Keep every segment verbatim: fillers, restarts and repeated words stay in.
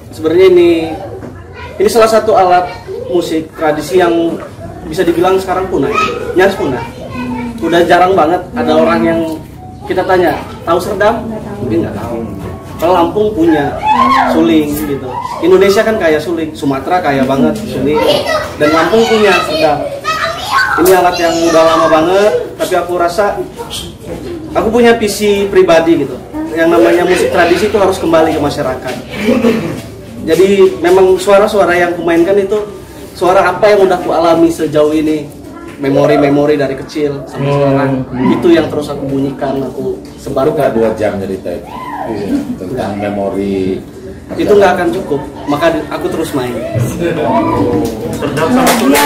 sebenarnya ini ini salah satu alat musik tradisi yang bisa dibilang sekarang punah, nyaris punah. Udah jarang banget ada orang yang kita tanya, tahu serdam? Mungkin nggak tahu. Kalau Lampung punya suling gitu. Indonesia kan kaya suling, Sumatera kaya banget suling, dan Lampung punya serdam. Ini alat yang udah lama banget, tapi aku rasa aku punya visi pribadi gitu. Yang namanya musik tradisi itu harus kembali ke masyarakat. Jadi memang suara-suara yang kumainkan itu suara apa yang udah aku alami sejauh ini, memori-memori dari kecil sampai hmm. sekarang. Itu yang terus aku bunyikan, aku sebarkan. Dua jam cerita itu tentang ya. Memori. Itu nggak akan cukup, maka aku terus main. Serdam sama suling.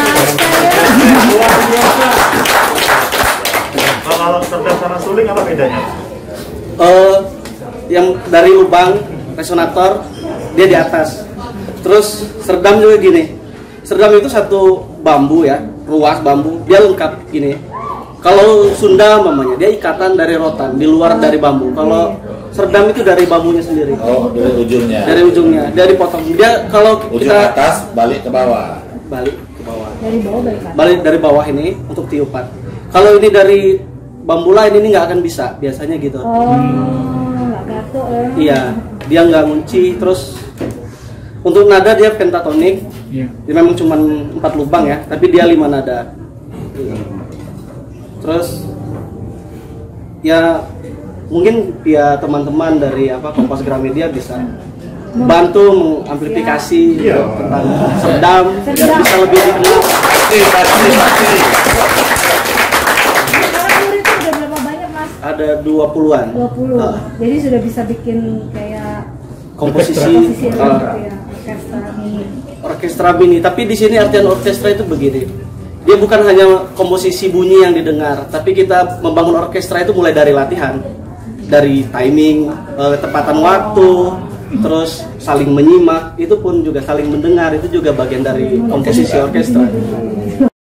Kalau serdam sama suling apa bedanya? Uh, yang dari lubang resonator dia di atas. Terus serdam juga gini. Serdam itu satu bambu ya, ruas bambu, dia lengkap gini. Kalau Sunda mamanya dia ikatan dari rotan, di luar dari bambu. Kalau serdam itu dari bambunya sendiri. Oh, dari ujungnya. Dari ujungnya, dari potong. Dia kalau ujung kita atas balik ke bawah. Balik ke bawah. Dari bawah balik ke atas. Balik dari bawah ini untuk tiupan. Kalau ini dari bambu lain ini nggak akan bisa, biasanya gitu. Oh, nggak gato ya. Iya, dia nggak ngunci. Terus untuk nada dia pentatonik. Yeah. Dia memang cuma empat lubang ya, tapi dia lima nada. Terus ya mungkin ya teman-teman dari apa Kompas Gramedia bisa bantu mengamplifikasi yeah. tentang serdam dan bisa lebih dikenal. Pasti, pasti, pasti. Muridnya udah berapa banyak Mas? Ada dua puluhan. dua puluh. Nah. Jadi sudah bisa bikin kayak komposisi, komposisi uh, ya, orkestra mini. Orkestra mini, tapi di sini artian orkestra itu begini. Dia bukan hanya komposisi bunyi yang didengar, tapi kita membangun orkestra itu mulai dari latihan, dari timing, uh, tepatan waktu, terus saling menyimak, itu pun juga saling mendengar, itu juga bagian dari komposisi orkestra.